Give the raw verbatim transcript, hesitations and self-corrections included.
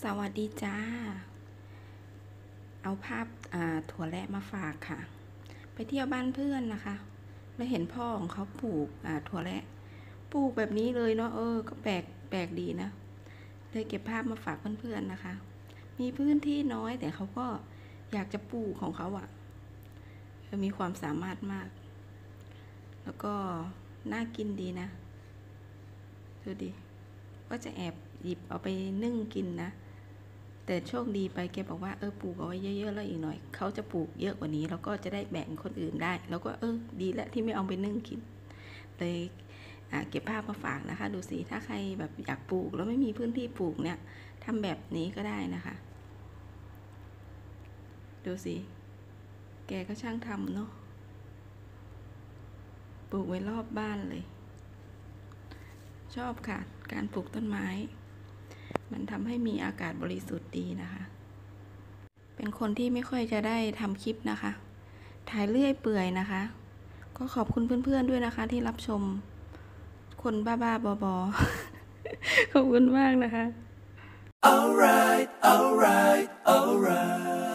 สวัสดีจ้าเอาภาพถั่วแระมาฝากค่ะไปเที่ยวบ้านเพื่อนนะคะแล้วเห็นพ่อของเขาปลูกถั่วแระปลูกแบบนี้เลยเนาะเออก็แปลกแปลกดีนะเลยเก็บภาพมาฝากเพื่อนๆนะคะมีพื้นที่น้อยแต่เขาก็อยากจะปลูกของเขาอะมีความสามารถมากแล้วก็น่ากินดีนะดูดิก็จะแอบหยิบเอาไปนึ่งกินนะแต่โชคดีไปแกบอกว่าเออปลูกเอาไว้เยอะๆแล้วอีกหน่อยเขาจะปลูกเยอะกว่านี้แล้วก็จะได้แบ่งคนอื่นได้แล้วก็เออดีแล้วที่ไม่เอาไปนึ่งกินเลยเก็บภาพมาฝากนะคะดูสิถ้าใครแบบอยากปลูกแล้วไม่มีพื้นที่ปลูกเนี่ยทำแบบนี้ก็ได้นะคะดูสิแกก็ช่างทำเนาะปลูกไว้รอบบ้านเลยชอบค่ะการปลูกต้นไม้มันทำให้มีอากาศบริสุทธิ์ดีนะคะเป็นคนที่ไม่ค่อยจะได้ทำคลิปนะคะถ่ายเรื่อยเปื่อยนะคะก็ขอบคุณเพื่อนๆด้วยนะคะที่รับชมคนบ้าๆบอๆขอบคุณมากนะคะ alright alright alright